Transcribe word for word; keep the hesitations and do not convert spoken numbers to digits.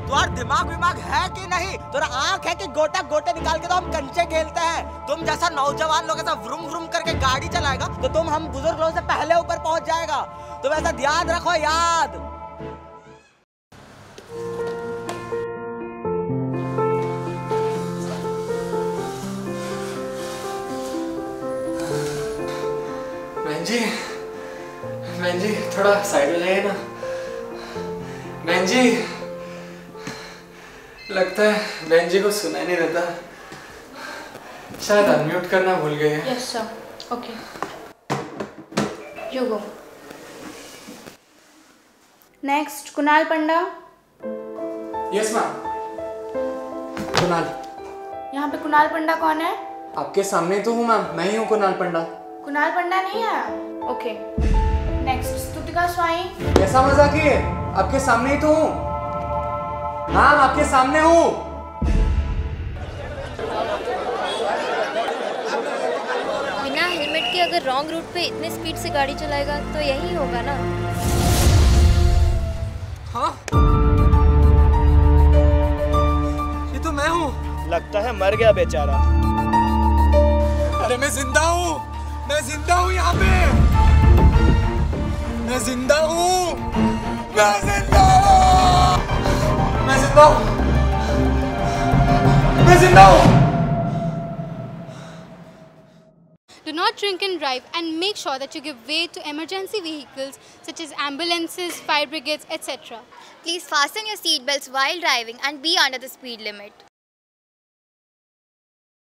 तुम्हारा दिमाग विमाग है कि नहीं? तुम्हारा आँख है कि गोटा गोटे निकाल के तो हम कंचे खेलते हैं? तुम जैसा नौजवान लोग ऐसा व्रुम व्रुम करके गाड़ी चलाएगा तो तुम हम बुजुर्ग लोगों से पहले ऊपर पहुंच जाएगा। तुम ऐसा ध्यान रखो, याद। बहन जी, बहन जी थोड़ा साइड हो जाइए ना। बहन जी, लगता है बहन जी को सुनाई नहीं देता, शायद अनम्यूट करना भूल गए हैं। Yes sir, okay, you go. Next Kunal Panda. Yes ma'am. Kunal. यहाँ पे कुणाल पंडा कौन है? आपके सामने तो हूँ मैम, मैं ही हूँ कुणाल पंडा। कुणाल पंडा नहीं है? ओके। नेक्स्ट स्तुतिका स्वाई। कैसा मजाक है, आपके सामने ही तो हूँ मैम, आपके सामने हूँ। बिना हेलमेट के अगर रॉन्ग रूट पे इतने स्पीड से गाड़ी चलाएगा तो यही होगा ना। हाँ, ये तो मैं हूँ। लगता है मर गया बेचारा। अरे मैं जिंदा हूँ, मैं जिंदा हूँ यहाँ पे, मैं जिंदा हूँ, मैं जिंदा हूँ, मैं जिंदा हूँ, मैं जिंदा हूँ। Do not drink and drive, and make sure that you give way to emergency vehicles such as ambulances, fire brigades, et cetera. Please fasten your seat belts while driving and be under the speed limit.